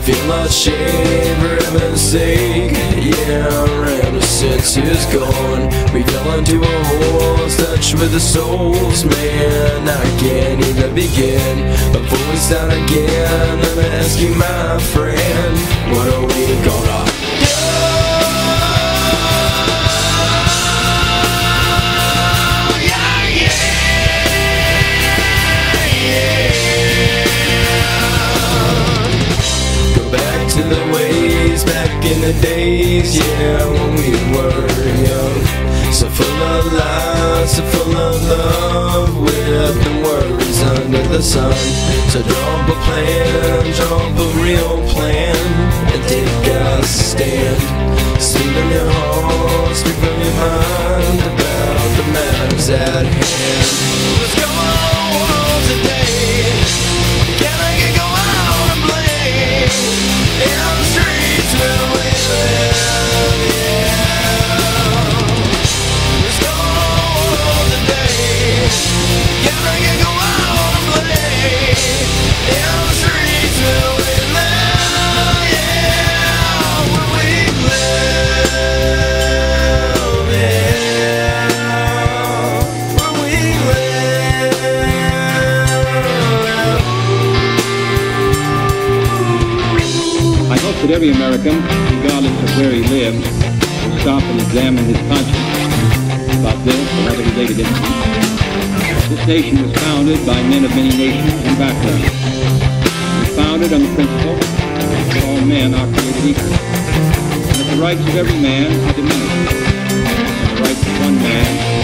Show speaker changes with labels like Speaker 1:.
Speaker 1: feel ashamed for every mistake. Yeah, our innocence is gone. We fell into a hole, touched with the souls, man. I can't even begin before we start again. Let me ask you, my friend, what are we gonna do? To the ways back in the days, yeah, when we were young. So full of lies, so full of love, with no worries under the sun. So draw up a plan, draw up a real plan, and take a stand. Speak from your heart, speak from your mind about the matters at hand. What's going on today? Can I get go out and play? In the streets where we live, yeah. What's going on today? Can I get go out and play? In the streets where we live, yeah. Where we live, yeah. Where we
Speaker 2: I hope that every American, regardless of where he lives, will stop and examine his conscience about this and other related incidents. This nation was founded by men of many nations and backgrounds. It was founded on the principle that all men are created equal, and that the rights of every man are diminished, and the rights of one man